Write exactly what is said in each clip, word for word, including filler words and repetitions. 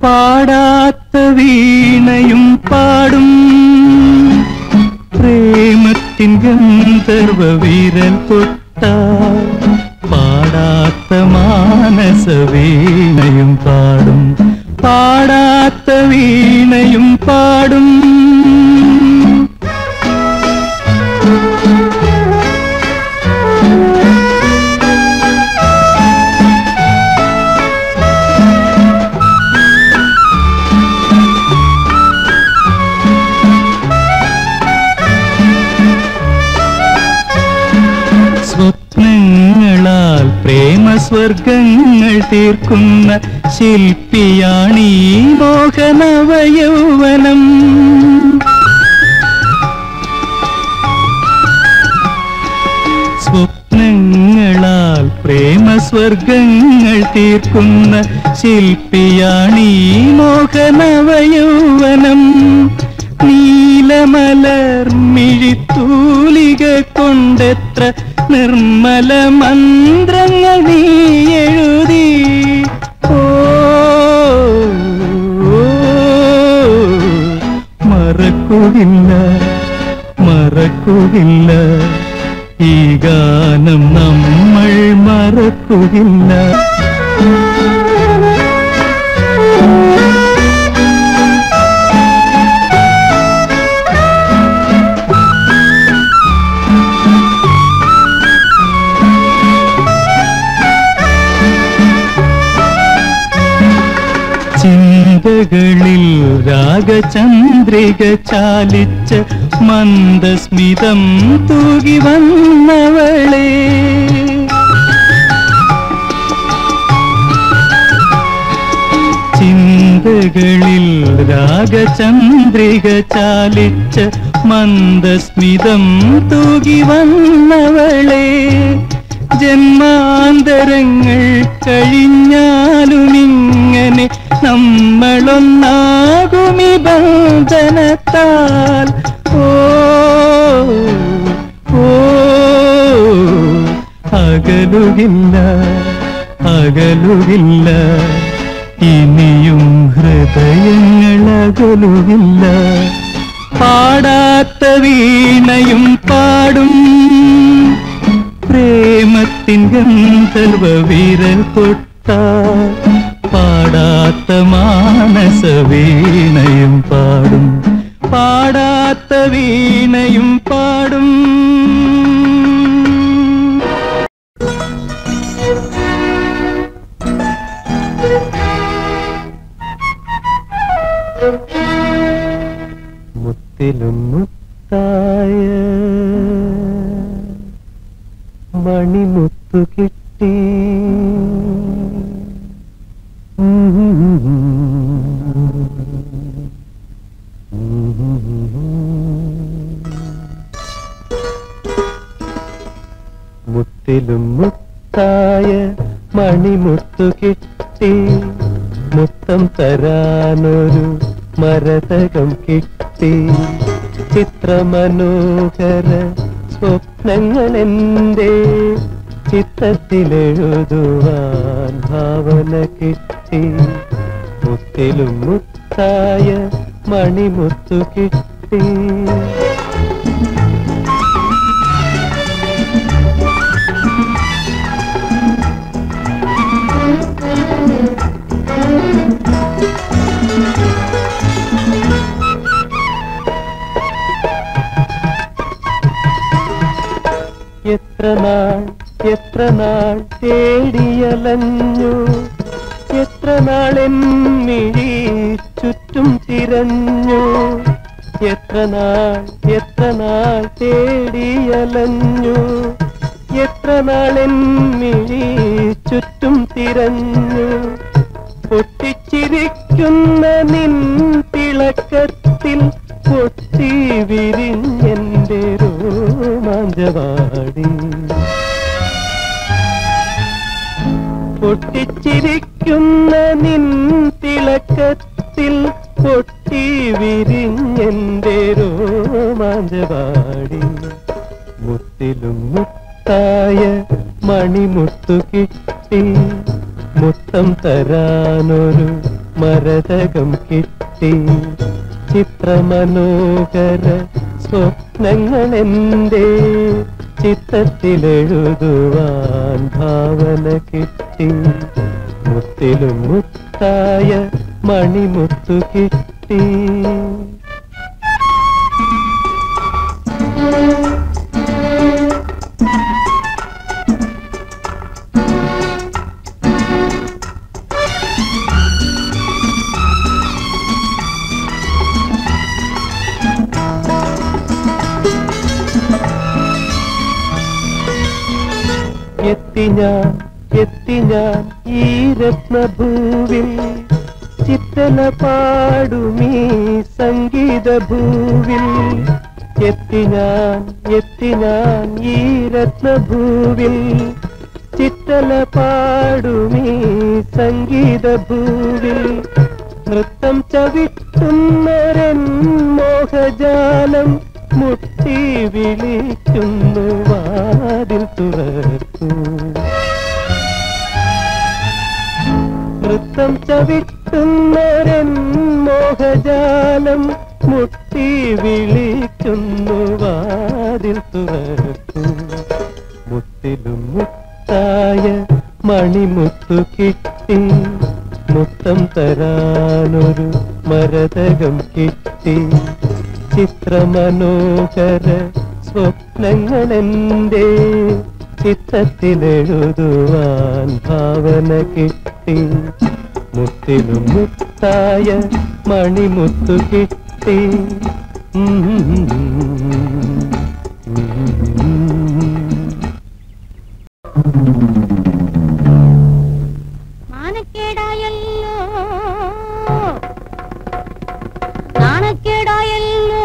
പാടാത്ത വീണയും പാടും പ്രേമത്തിൻ ഗന്ധർവ വിരൽ തൊട്ടാൽ പാടാത്ത മാനസ വീണയും പാടും പാടാത്ത വീണയും പാടും സ്വപ്നങ്ങളാൽ പ്രേമസ്വർഗങ്ങൾ തീർക്കുന്ന ശില്പിയാണീ മോഹനവയൗവനം. സ്വപ്നങ്ങളാൽ പ്രേമസ്വർഗങ്ങൾ തീർക്കുന്ന ശില്പിയാണീ മോഹനവയൗവനം. നീലമലർ മിഴിത്തൂലിക കൊണ്ടെത്ര നിർമ്മല മന്ത്രങ്ങൾ നീ എഴുതി. ഓ മറക്കുകയില്ല മറക്കുകയില്ല ഈ ഗാനം നമ്മൾ മറക്കുകയില്ല. ചിന്തകളിൽ രാഗചന്ദ്രിക ചാലിച്ച മന്ദസ്മിതം തൂകി വന്നവളെ. ചിന്തകളിൽ രാഗചന്ദ്രിക ചാലിച്ച മന്ദസ്മിതം തൂകി വന്നവളെ. ജന്മാന്തരങ്ങൾ കഴിഞ്ഞാലുമിങ്ങനെ നമ്മളൊന്നാകുമി ബന്ധനത്താൽ. ഓ ഓ അകലുകില്ല അകലുകില്ല ഇനിയും ഹൃദയങ്ങൾ അകലുകില്ല. പാടാത്ത വീണയും പാടും പ്രേമത്തിൻ ഗന്ധർവ വിരൽ തൊട്ടാൽ പാടാത്ത മാനസ വീണയും പാടും പാടാത്ത വീണയും പാടും. മുത്തിലും മുത്തായ മണിമുത്തു കിട്ടി. മുത്തിലും മുത്തായ മണിമുത്തു കിട്ടി. മുത്തം തരാനൊരു മരതകം കിട്ടി. ചിത്രമനോഹര സ്വപ്നങ്ങളെന്റെ ചിത്രത്തിലെഴുതുവാൻ ഭാവന കിട്ടി. മുത്തിലും മുത്തായ മണിമുത്തു കിട്ടി. എത്ര നാൾ എത്ര നാൾ തേടിയലഞ്ഞു. എത്ര നാളെന്നിഴി ചുറ്റും തിരഞ്ഞു. എത്ര നാൾ എത്ര നാൾ തേടിയലഞ്ഞു. എത്ര നാളെന്നിഴി ചുറ്റും തിരഞ്ഞു. പൊട്ടിച്ചിരിക്കുന്ന നിൻ തിളക്കത്തിൽ പൊട്ടി വിരിഞ്ഞെന്റെ രോമാഞ്ചവാടി. പൊട്ടിച്ചിരിക്കുന്ന നിൻ തിളക്കത്തിൽ പൊട്ടി വിരിഞ്ഞെന്റെ രോമാഞ്ചവാടി. മുത്തിലും മുത്തായ മണിമുത്തു കിട്ടി. മുത്തം തരാനൊരു മരതകം കിട്ടി. ചിത്രമനോഹര സ്വപ്നങ്ങളെന്റെ ചിത്രത്തിലെഴുതുവാൻ ഭാവന കിട്ടി. മുത്തിലും മുത്തായ മണിമുത്തു കിട്ടി. എത്തി ഞാൻ എത്തി ഞാൻ ഈ രത്നഭൂവിൽ, ചിത്തല പാടുമീ സംഗീതഭൂവിൽ. എത്തി ഞാൻ എത്തി ഞാൻ ഈ രത്നഭൂവിൽ, ചിത്തല പാടുമീ സംഗീതഭൂവിൽ. നൃത്തം ചവിട്ടുന്നരൻ മോഹജാലം മുട്ടി വിളിക്കുന്നു, വാതിൽ തുറക്കൂ. നൃത്തം ചവിട്ടുന്നരൻ മോഹജാലം മുട്ടി വിളിക്കുന്നു, വാതിൽ തുറക്കൂ. മുത്തിലും മുത്തായ മണിമുത്തു കിട്ടി. മുത്തം തരാനൊരു മരതകം കിട്ടി. ചിത്രമനോഹര സ്വപ്നങ്ങളെന്റെ ചിത്രത്തിലെഴുതുവാൻ ഭാവന കിട്ടി. മുത്തിലും മുത്തായ മണിമുത്തു കിട്ടി. മാനക്കേടായല്ലോ നാണക്കേടായല്ലോ,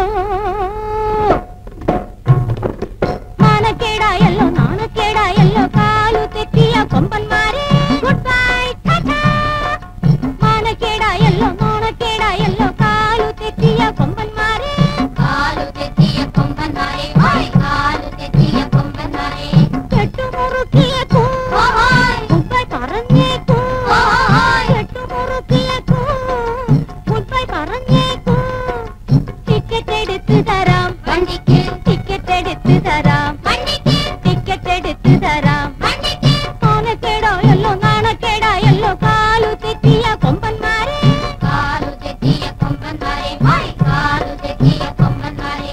മാനക്കേടായല്ലോ നാണക്കേടായല്ലോ, കാലു തെറ്റിയ കൊമ്പന്മാരെ ഗുഡ് ബൈ ടാറ്റാ. മാനക്കേടായല്ലോ നാണക്കേടായല്ലോ, കാലു തെറ്റിയ കൊമ്പന്മാരെ, കാലു തെറ്റിയ കൊമ്പന്മാരെ, കാലു തെറ്റിയ കൊമ്പന്മാരെ. കെട്ടുമുറുക്കിയേക്കൂ ഗുഡ് ബൈ പറഞ്ഞേക്കൂ, കെട്ടുമുറുക്കിയേക്കൂ ഗുഡ് ബൈ പറഞ്ഞേക്കൂ. ടിക്കറ്റ് എടുത്ത് തരാം വണ്ടിക്ക്, ടിക്കറ്റ് എടുത്ത് തരാം വണ്ടിക്ക്, ടിക്കറ്റ് എടുത്ത് തരാം വണ്ടിക്ക്. മാനക്കേടായല്ലോ നാണക്കേടായല്ലോ, കാലു തെറ്റിയ കൊമ്പന്മാരെ, കാലു തെറ്റിയ കൊമ്പന്മാരെ, കാലു തെറ്റിയ കൊമ്പന്മാരെ.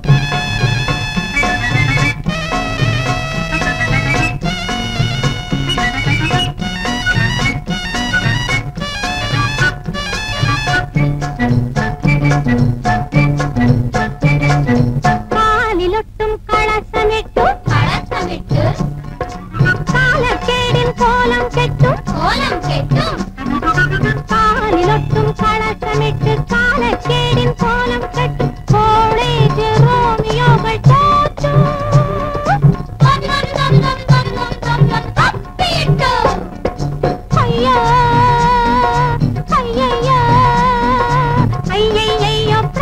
കാലിലൊട്ടും കളസമിട്ടു കളസമിട്ടു, കാലക്കേടിൽ കോലം കെട്ടും കോലം കെട്ടും. കാലിലൊട്ടും കളസമിട്ട് കാലക്കേടിൽ കോലം കെട്ടും, കോളേജ് റോമിയോകൾ തോറ്റു. അയ്യോ അയ്യയ്യോ അയ്യയ്യോ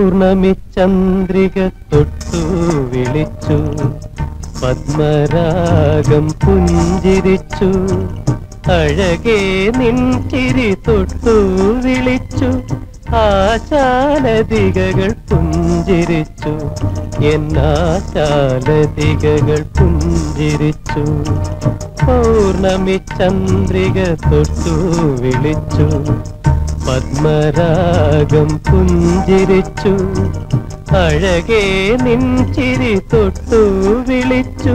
പൗർണമി ചന്ദ്രിക തൊട്ടു വിളിച്ചു പത്മരാഗം പുഞ്ചിരിച്ചു അഴകേ നിൻ ചിരി തൊട്ടു വിളിച്ചു ആശാലതികകൾ പുഞ്ചിരിച്ചു എന്നാശാലതികകൾ പുഞ്ചിരിച്ചു പൗർണമി ചന്ദ്രിക തൊട്ടു വിളിച്ചു പത്മരാഗം പുഞ്ചിരിച്ചു അഴകേ നിൻ ചിരി തൊട്ടു വിളിച്ചു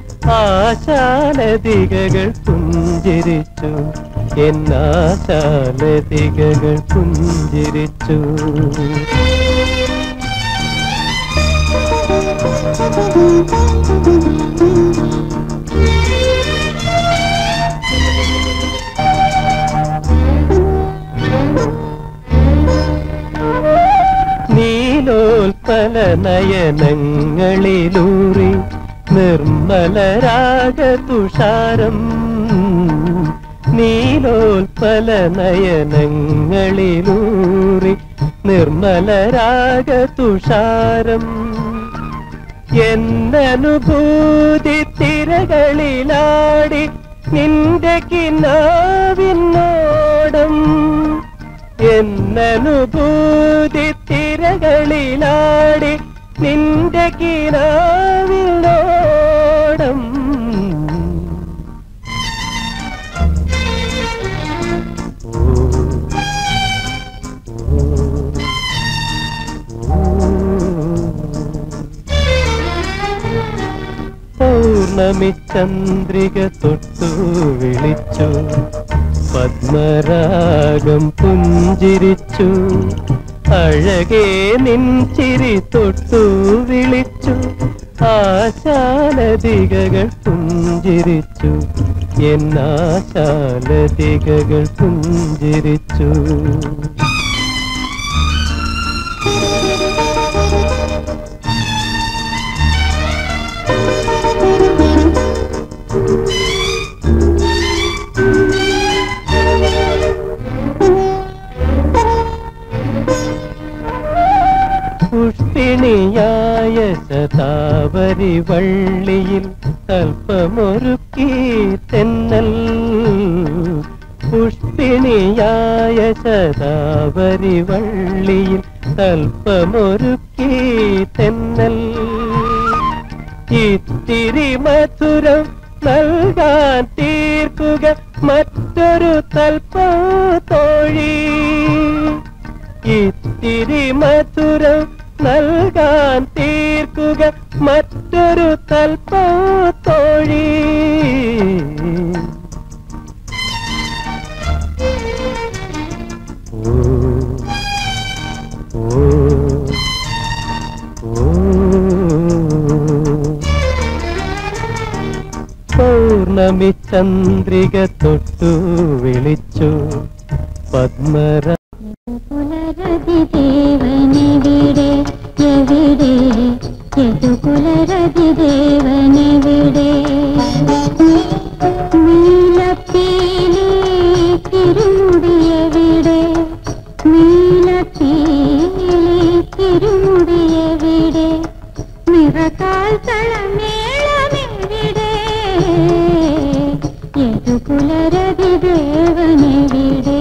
ആശാലതികകൾ പുഞ്ചിരിച്ചു എന്നാശാലതികകൾ പുഞ്ചിരിച്ചു നീലോൽപല നയനങ്ങളിലൂറി നിർമ്മലരാഗ തുഷാരം നീലോൽപല നയനങ്ങളിലൂറി നിർമ്മലരാഗ തുഷാരം എന്നനുഭൂതി തിരകളിലാടി നിന്റെ കിനാവിനോടം എന്നനുഭൂതി തിരകളിലാടി നിന്റെ കിനാവിനോടം പൗർണമി ചന്ദ്രിക തൊട്ടു വിളിച്ചു പത്മരാഗം പുഞ്ചിരിച്ചു അഴകേ നിൻ ചിരി തൊട്ടു വിളിച്ചു ആശാലതികകൾ പുഞ്ചിരിച്ചു എന്നാശാലതികകൾ പുഞ്ചിരിച്ചു പുഷ്പിണിയായ ശതാവരി വള്ളിയിൽ കൽപ്പമൊരുക്കി തെന്നൽ പുഷ്പിണിയായ ശതാവരി വള്ളിയിൽ കൽപ്പമൊരുക്കി തെന്നൽ ഇത്തിരി മധുരം നൽകാൻ തീർക്കുക മറ്റൊരു തൽപ്പം തോഴി ഇത്തിരി മധുരം നൽകാൻ തീർക്കുക മറ്റൊരു തൽപ്പം തോഴി പൗർണമി ചന്ദ്രിക തൊട്ടു വിളിച്ചു പത്മര പുലരതിദേവനെവിടെ എവിടെ യദുകുലരതിദേവനെവിടെ നീലപ്പീലി തിരുമുടിയെവിടെ നീലപ്പീലി തിരുമുടിയെവിടെ നിറകാൽ തളമേളമെവിടെ യദുകുലരതിദേവനെവിടെ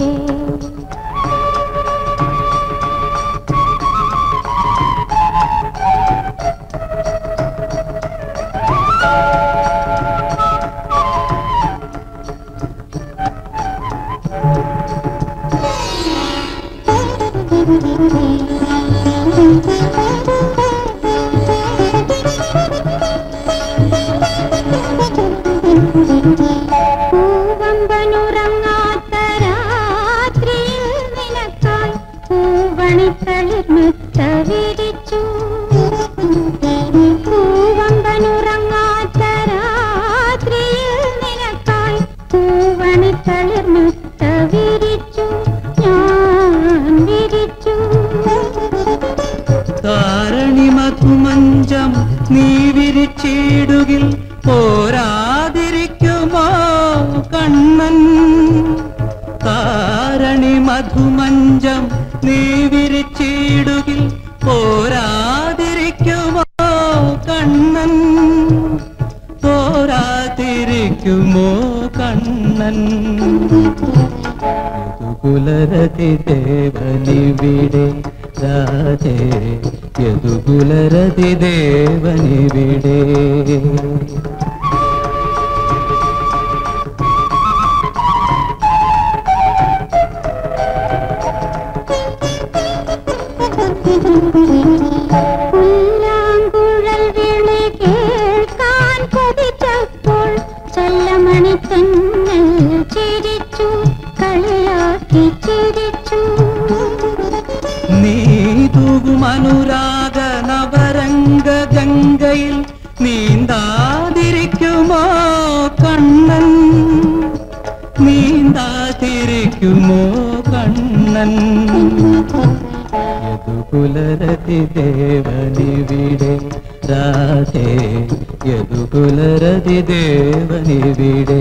പൂവമ്പനുറങ്ങാത്ത രാത്രിയിൽ നിനക്കായി പൂവണിത്തളിർമുത്ത വിരിച്ചു പൂവമ്പനുറങ്ങാത്ത രാത്രിയിൽ നിനക്കായി പൂവണിത്തളിർമുത്ത വിരിച്ചു ഞാൻ വിരിച്ചു താരണി മധുമഞ്ചം നീ വിരിച്ചിടുകിൽ പോരാതിരിക്കുമോ കണ്ണൻ താരണി മധുമഞ്ചം മഞ്ചം നീ വിരിച്ചിടുകിൽ പോരാതിരിക്കുമോ കണ്ണൻ, പോരാതിരിക്കുമോ കണ്ണൻ. യദുകുലരതി ദേവനിവിടെ രാജേ, യദുകുലരതി ദേവനിവിടെ. പുല്ലാങ്കുഴൽ വിളി കേൾക്കാൻ കൊതിച്ചപ്പോൾ ചല്ലമണി തന്നെ ചിരിച്ചു, കളിയാക്കി ചിരിച്ചു. നീ തൂകും അനുരാഗ നവരംഗ ഗംഗയിൽ നീന്താതിരിക്കുമോ കണ്ണൻ, നീന്താതിരിക്കുമോ കണ്ണൻ. യദുകുലരതി ദേവനിവിടെ രാധേ, യദുകുലരതി ദേവനിവിടെ.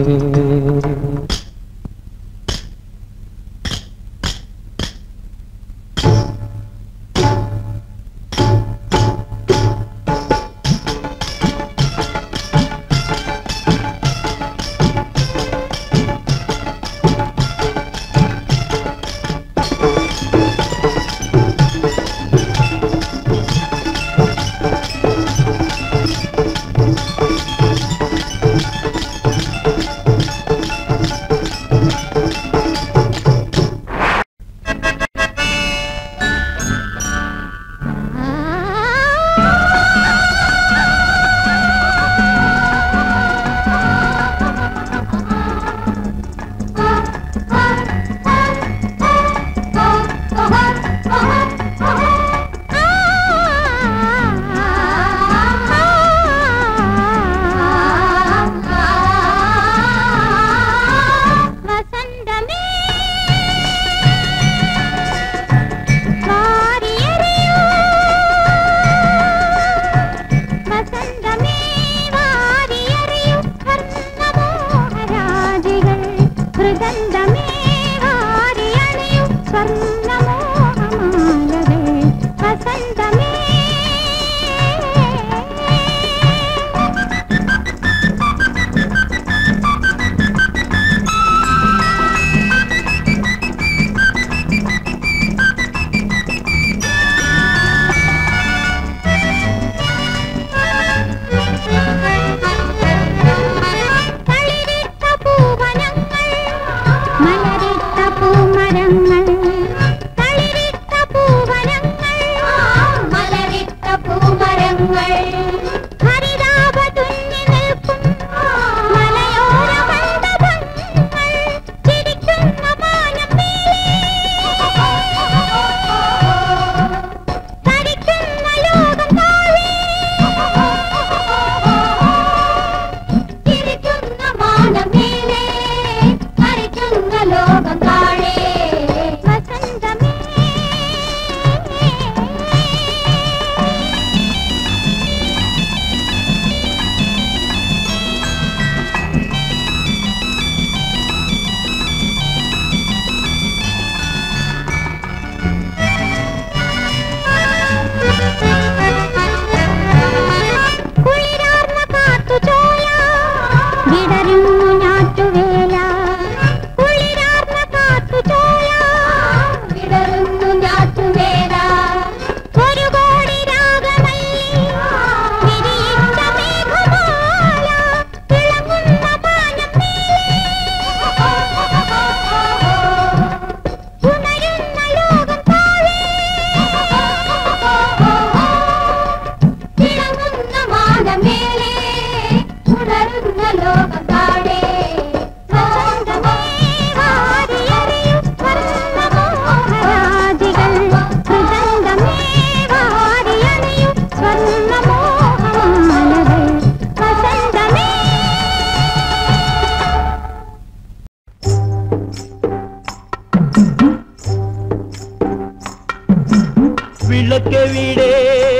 വിളക്കെവിടെ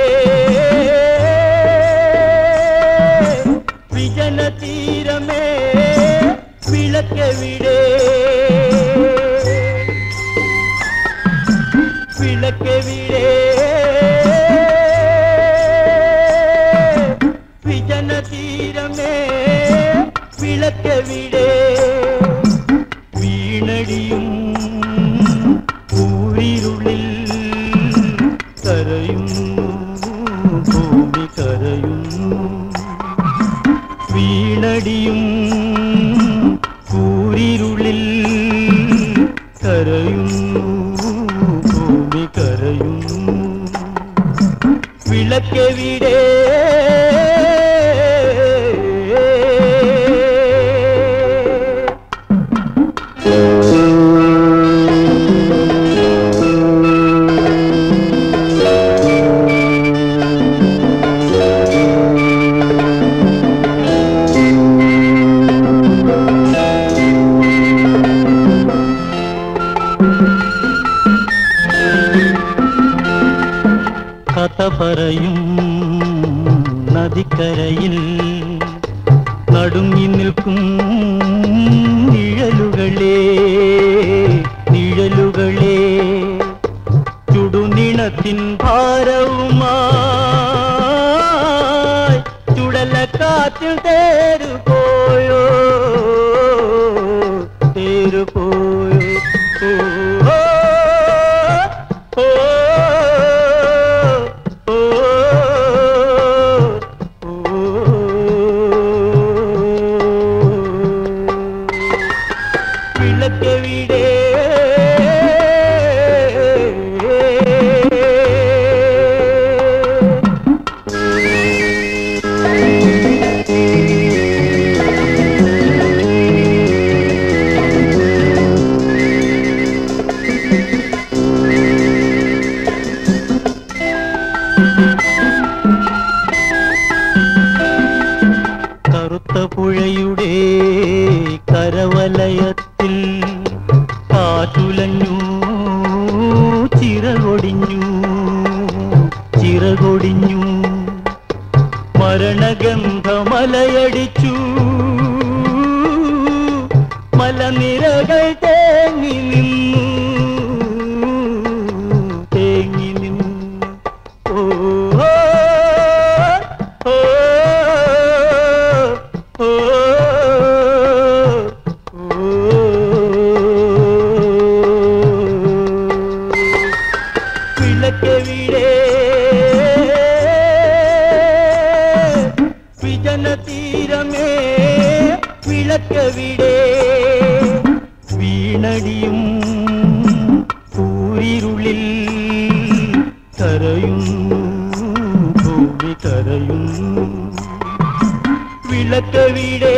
വിജന തീരമേ വിളക്കെവിടെ വിളക്കെവിടെ വിജന തീരമേ വിളക്കെവിടെ വീണടിയും ഊരിരുളിൽ കരയുന്നു ഭൂമി കരയുന്നു വീണടിയും ഊരിരുളിൽ കരയുന്നു ഭൂമി കരയുന്നു വിളക്കെവിടെ കഥ പറയും നദിക്കരയിൽ നടുങ്ങി നിൽക്കും നിഴലുകളെ നിഴലുകളെ ചുടുനിണത്തിൻ ഭാരവുമായി ചുടലക്കാറ്റിൽ തേരുപോയോ തേരുപോയോ ഓ ഓ വിളക്കെവിടെ കറുത്ത പുഴയുടെ കരവലയത്തിൽ കാറ്റുലഞ്ഞു ചിറകൊടിഞ്ഞു ചിറകൊടിഞ്ഞു മരണഗന്ധമലയടിച്ചു മലനിരകൾ തേങ്ങി നിന്നു തേങ്ങി നിന്നു ഓ ഓ ഓ വിളക്കെവിടെ വിജന തീരമേ വിളക്കെവിടെ വീണടിയും ഊരിരുളിൽ കരയുന്നു ഭൂമി കരയുന്നു വിളക്കെവിടെ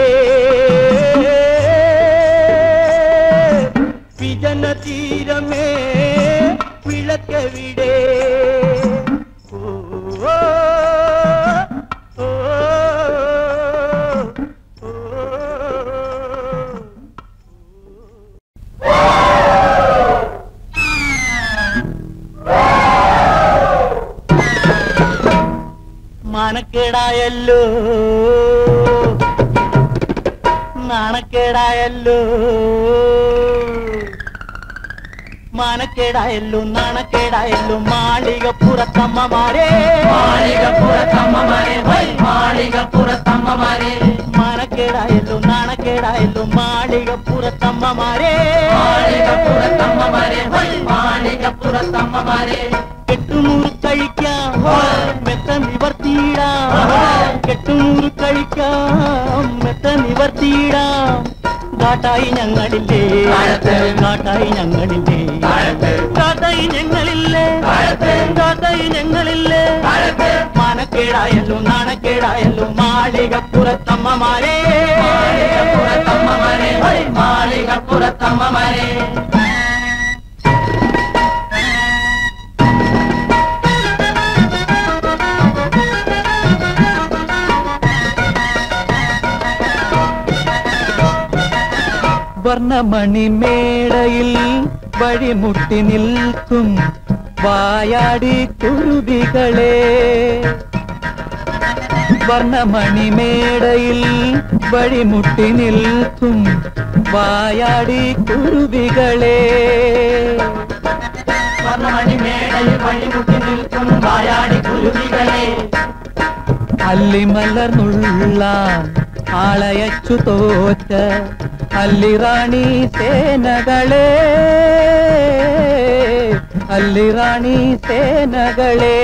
വിജന തീരമേ വിളക്കെവിടെ ഓ ഓ ഓ മാനക്കേടായല്ലോ നാണക്കേടായല്ലോ മാനക്കേടായല്ലോ നാണക്കേടായല്ലോ മാളികപ്പുറത്തമ്മമാരെ മാളികപ്പുറത്തമ്മമാരെ മാളികപ്പുറത്തമ്മമാരെ മാനക്കേടായല്ലോ നാണക്കേടായല്ലോ മാളികപ്പുറത്തമ്മമാരെ മാളികപ്പുറത്തമ്മമാരെ മാളികപ്പുറത്തമ്മമാരെ കെട്ടുനൂറ് കഴിക്കാം മെത്ത നിവർത്തിയിടാം കെട്ടുനൂറ് കഴിക്കാം മെത്ത നിവർത്തിയിടാം കാട്ടായി ഞങ്ങളില്ലേ കാട്ടായി ഞങ്ങളില്ലേ കാട്ടായി ഞങ്ങളില്ലേ കാട്ടായി ഞങ്ങളില്ലേ മാനക്കേടായല്ലോ നാണക്കേടായല്ലോ മാളികപ്പുറത്തമ്മമാരെ മാളികപ്പുറത്തമ്മമാരെ മാളികപ്പുറത്തമ്മമാരെ വർണ്ണമണിമേടയിൽ വഴിമുട്ടി നിൽക്കും വായാടി കുരുവികളെ വർണ്ണമണിമേടയിൽ വഴിമുട്ടി നിൽക്കും വായാടി കുരുവികളെ വർണ്ണമണിമേ മനക്കിടയിൽ വഴിമുട്ടി നിൽക്കും വായാടി കുരുവികളെ. അല്ലിമലർന്നുള്ള ആളയച്ചു തോറ്റ അല്ലിറാണി സേനകളെ, അല്ലിറാണി സേനകളെ.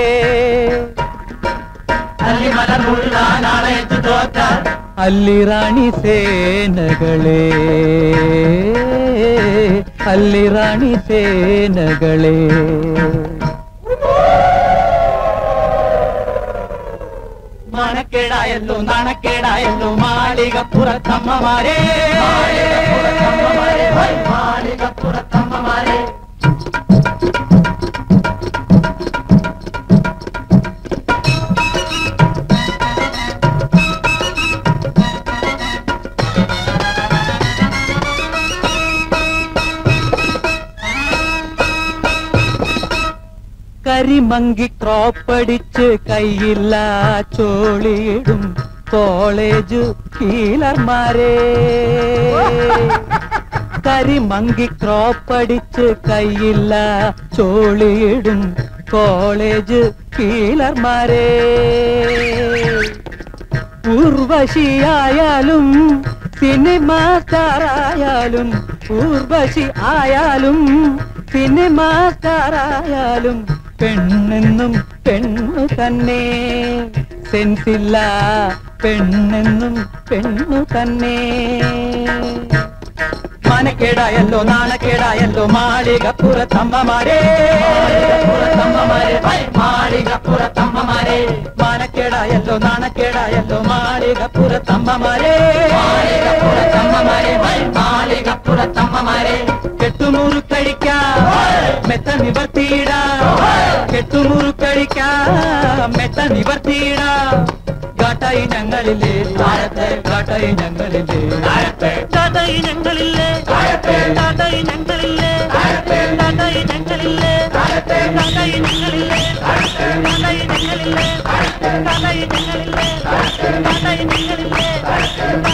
അല്ലിമലർന്നുള്ള ആളയച്ചു തോറ്റ അല്ലിറാണി സേനകളെ, അല്ലിറാണി സേനകളെ. മനക്കേടായല്ലോ നാണക്കേടായല്ലോ മാളികപ്പുറത്തമ്മമാരെ, മാളികപ്പുറത്തമ്മമാരെ. കരിമങ്കി ക്രോപ്പടിച്ച് കയ്യില്ല ചോളിയിടും കോളേജ് കീലർമാരെ, കരിമങ്കി ക്രോപ്പടിച്ച് കയ്യില്ല ചോളിയിടും കോളേജ് കീലർമാരെ. ഊർവശിയായാലും സിനിമാ സ്റ്റാറായാലും, ഊർവശി ആയാലും സിനിമാ സ്റ്റാറായാലും പെണ്ണെന്നും പെണ്ണു തന്നെ, സെൻസില്ല പെണ്ണെന്നും പെണ്ണു തന്നെ. മനക്കേടായല്ലോ നാണക്കേടായല്ലോ മാളികപ്പുറത്തമ്മമാരെ, മാളികപ്പുറത്തമ്മമാരെ. മനക്കേടായല്ലോ നാണക്കേടായല്ലോ മാളികപ്പുറത്തമ്മമാരെ, മാളികപ്പുറത്തമ്മമാരെ. മാളികപ്പുറത്തമ്മമാരെ. കെട്ടുമുറുക്കഴിക്കാം മെത്ത നിവർത്തിയിടാം, കെട്ടുമുറുക്കഴിക്കാം മെത്ത നിവർത്തിയിടാം. കാട്ടായി ഞങ്ങളില്ലേ താഴത്തെ, കാട്ടായി ഞങ്ങളില്ലേ താഴത്തെ, കാട്ടായി ഞങ്ങളില്ലേ താഴത്തെ, കാട്ടായി ഞങ്ങളില്ലേ താഴത്തെ, കാട്ടായി ഞങ്ങളില്ലേ താഴത്തെ, കാട്ടായി ഞങ്ങളില്ലേ താഴത്തെ, കാട്ടായി ഞങ്ങളില്ലേ താഴത്തെ, കാട്ടായി ഞങ്ങളില്ലേ താഴത്തെ, കാട്ടായി ഞങ്ങളില്ലേ താഴത്തെ.